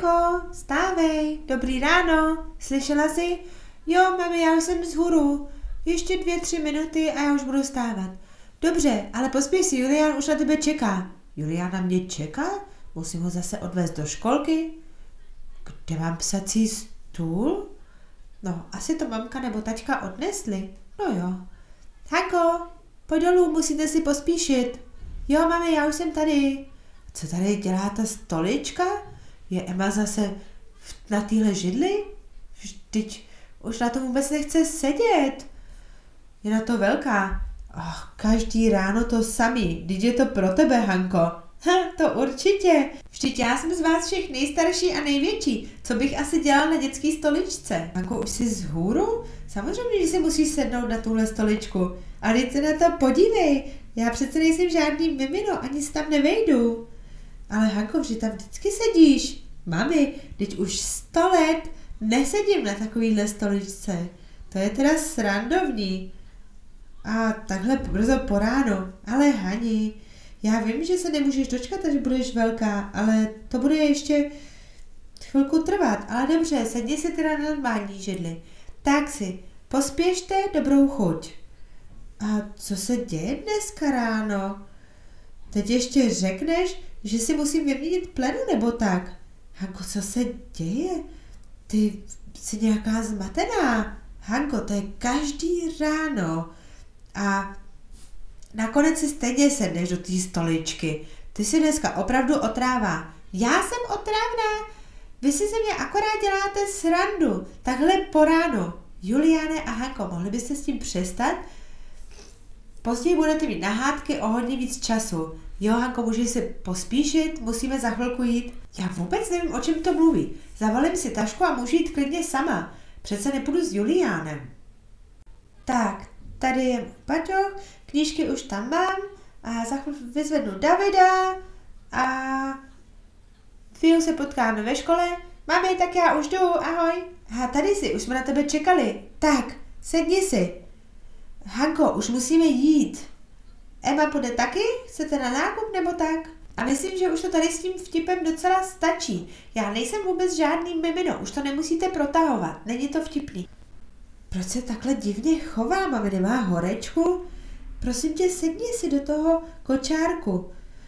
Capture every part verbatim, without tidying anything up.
Hanko, stávej, dobrý ráno, slyšela jsi? Jo, mami, já už jsem vzhůru, ještě dvě, tři minuty a já už budu stávat. Dobře, ale pospěš si, Julián už na tebe čeká. Julián na mě čeká? Musím ho zase odvést do školky? Kde mám psací stůl? No, asi to mamka nebo taťka odnesli. No jo. Hanko, pojď dolů, musíte si pospíšit. Jo, mami, já už jsem tady. Co tady dělá ta stolička? Je Emma zase na téhle židli? Vždyť už na to vůbec nechce sedět. Je na to velká. Oh, každý ráno to samý. Vždyť je to pro tebe, Hanko. Ha, to určitě. Vždyť já jsem z vás všech nejstarší a největší. Co bych asi dělal na dětský stoličce? Hanko, už jsi vzhůru? Samozřejmě, že si musíš sednout na tuhle stoličku. Ale teď se na to podívej. Já přece nejsem žádný mimino, ani se tam nevejdu. Ale Hanko, vždy tam vždycky sedíš. Mami, teď už sto let nesedím na takovýhle stoličce. To je teda srandovní. A takhle brzo po ránu. Ale Hani, já vím, že se nemůžeš dočkat, až budeš velká, ale to bude ještě chvilku trvat. Ale dobře, sedni si teda na normální židli. Tak si, pospěšte, dobrou chuť. A co se děje dneska ráno? Teď ještě řekneš, že si musím vyměnit plenu nebo tak. Hanko, co se děje? Ty jsi nějaká zmatená. Hanko, to je každý ráno. A nakonec si stejně sedneš do té stoličky. Ty si dneska opravdu otrává. Já jsem otrávná. Vy si ze mě akorát děláte srandu. Takhle po ránu. Juliáne a Hanko, mohli byste s tím přestat? Později budete mít na hádky o hodně víc času. Jo, Hanko, můžeš si pospíšit, musíme za chvilku jít. Já vůbec nevím, o čem to mluví. Zavalím si tašku a můžu jít klidně sama. Přece nepůjdu s Juliánem. Tak, tady je Paťo, knížky už tam mám a za chvíli vyzvednu Davida a chvíli se potkáme ve škole. Mami, tak já už jdu, ahoj. A tady si, už jsme na tebe čekali. Tak, sedni si. Hanko, už musíme jít. Emma půjde taky? Chcete na nákup nebo tak? A myslím, že už to tady s tím vtipem docela stačí. Já nejsem vůbec žádný mimino, už to nemusíte protahovat, není to vtipný. Proč se takhle divně chová, mami, nemá horečku? Prosím tě, sedni si do toho kočárku.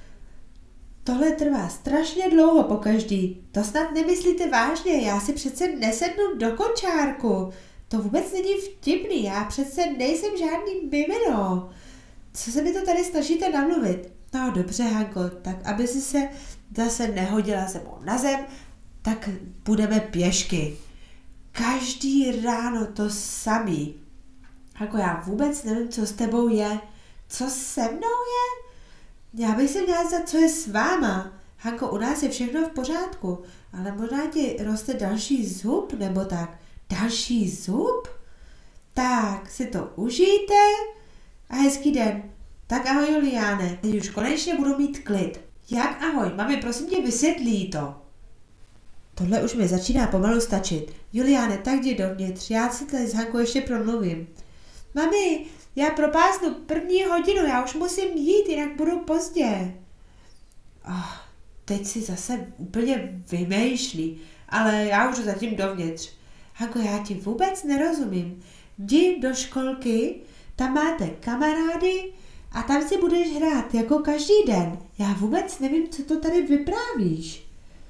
Tohle trvá strašně dlouho pokaždý. To snad nemyslíte vážně, já si přece nesednu do kočárku. To vůbec není vtipný, já přece nejsem žádný mimino. Co se mi to tady snažíte namluvit? No dobře, Hanko, tak aby si se zase nehodila sebou na zem, tak půjdeme pěšky. Každý ráno to samý. Hanko, já vůbec nevím, co s tebou je. Co se mnou je? Já bych se měla za co je s váma. Hanko, u nás je všechno v pořádku, ale možná ti roste další zub nebo tak. Další zub? Tak, si to užijte a hezký den. Tak ahoj, Juliáne, teď už konečně budu mít klid. Jak ahoj, mami, prosím tě, vysvětlí to. Tohle už mi začíná pomalu stačit. Juliáne, tak jdi dovnitř, já si tady s Hankou ještě promluvím. Mami, já propásnu první hodinu, já už musím jít, jinak budu pozdě. Oh, teď si zase úplně vymýšlí, ale já už jdu zatím dovnitř. Hanko, já ti vůbec nerozumím. Jdi do školky, tam máte kamarády a tam si budeš hrát jako každý den. Já vůbec nevím, co to tady vyprávíš.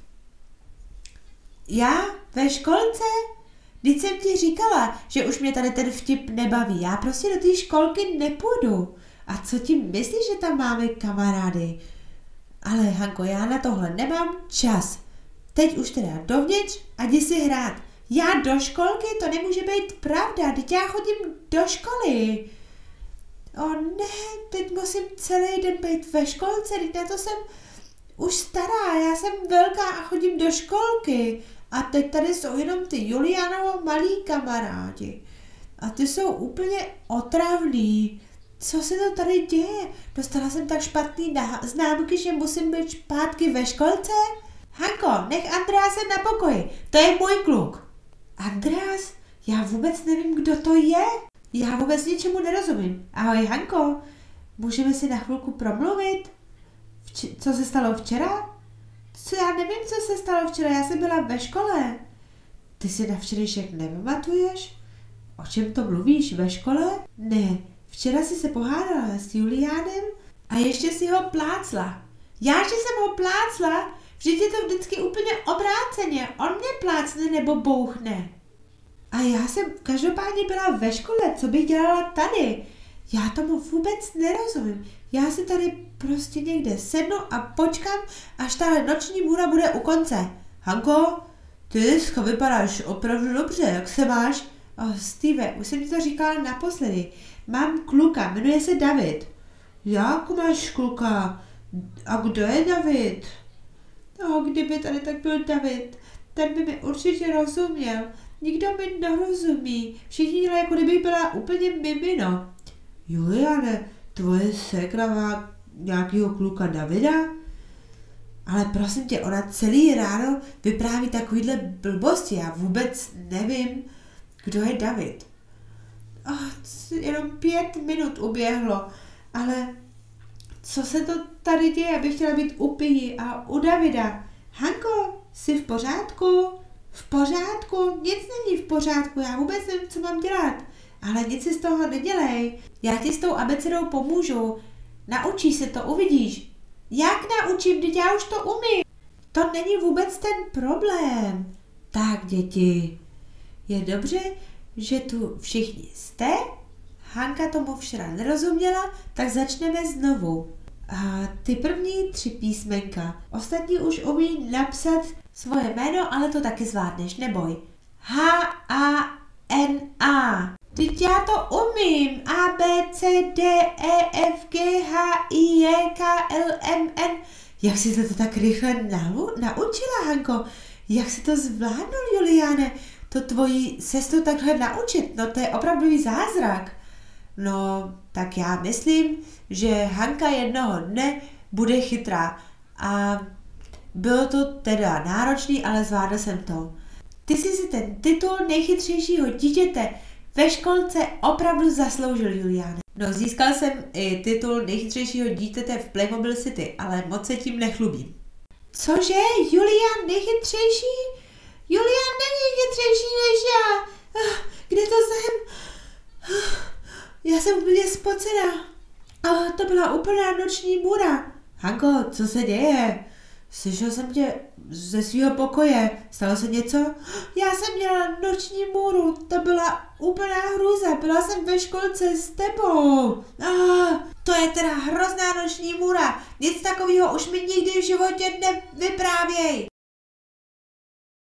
Já? Ve školce? Vždyť jsem ti říkala, že už mě tady ten vtip nebaví. Já prostě do té školky nepůjdu. A co ti myslíš, že tam máme kamarády? Ale Hanko, já na tohle nemám čas. Teď už teda dovnitř a jdi si hrát. Já do školky? To nemůže být pravda. Teď já chodím do školy. O ne, teď musím celý den být ve školce. Teď na to jsem už stará. Já jsem velká a chodím do školky. A teď tady jsou jenom ty Juliánovo malí kamarádi. A ty jsou úplně otravný. Co se to tady děje? Dostala jsem tak špatný známky, že musím být zpátky ve školce? Hanko, nech Andrease na pokoji. To je můj kluk. Andreas? Já vůbec nevím, kdo to je. Já vůbec ničemu nerozumím. Ahoj, Hanko. Můžeme si na chvilku promluvit? Vč- co se stalo včera? Co já nevím, co se stalo včera, já jsem byla ve škole. Ty si na včerejšek nepamatuješ? O čem to mluvíš, ve škole? Ne, včera si se pohádala s Juliánem a ještě si ho plácla. Já, že jsem ho plácla? Vždyť je to vždycky úplně obráceně. On mě plácne nebo bouchne. A já jsem každopádně byla ve škole, co bych dělala tady? Já tomu vůbec nerozumím. Já si tady prostě někde sednu a počkám, až tahle noční můra bude u konce. Hanko, ty dneska vypadáš opravdu dobře, jak se máš? Oh, Steve, už jsem ti to říkala naposledy. Mám kluka, jmenuje se David. Jak máš kluka? A kdo je David? Oh, kdyby tady tak byl David, ten by mi určitě rozuměl. Nikdo mi nerozumí. Všichni dělají, jako kdybych byla úplně mimino. Juliane, tvoje ségra má nějakýho kluka Davida? Ale prosím tě, ona celý ráno vypráví takovýhle blbosti. Já vůbec nevím, kdo je David. Oh, jenom pět minut uběhlo, ale co se to tady děje? Abych chtěla být u Piggy a u Davida. Hanko, jsi v pořádku? V pořádku? Nic není v pořádku, já vůbec nevím, co mám dělat. Ale nic si z toho nedělej. Já ti s tou abecedou pomůžu. Naučíš se to, uvidíš. Jak naučím, když já už to umím? To není vůbec ten problém. Tak, děti, je dobře, že tu všichni jste. Hanka tomu včera nerozuměla, tak začneme znovu. A ty první tři písmenka. Ostatní už umí napsat svoje jméno, ale to taky zvládneš, neboj. H A N A. Teď já to umím. A, B, C, D, E, F, G, H, I, J, K, L, M, N. Jak jsi to, to tak rychle nau- naučila, Hanko? Jak jsi to zvládnul, Juliane? To tvoji sestru takhle naučit, no to je opravdový zázrak. No, tak já myslím, že Hanka jednoho dne bude chytrá. A bylo to teda náročný, ale zvládl jsem to. Ty jsi si ten titul nejchytřejšího dítěte ve školce opravdu zasloužil, Juliane. No, získal jsem i titul nejchytřejšího dítěte v Playmobil City, ale moc se tím nechlubím. Cože? Julián nejchytřejší? Julián není chytřejší než já. Kde to jsem? Já jsem úplně spocená. Oh, to byla úplná noční můra. Hanko, co se děje? Slyšel jsem tě ze svého pokoje. Stalo se něco? Já jsem měla noční můru. To byla úplná hrůza. Byla jsem ve školce s tebou. Oh, to je teda hrozná noční můra. Nic takového už mi nikdy v životě nevyprávěj.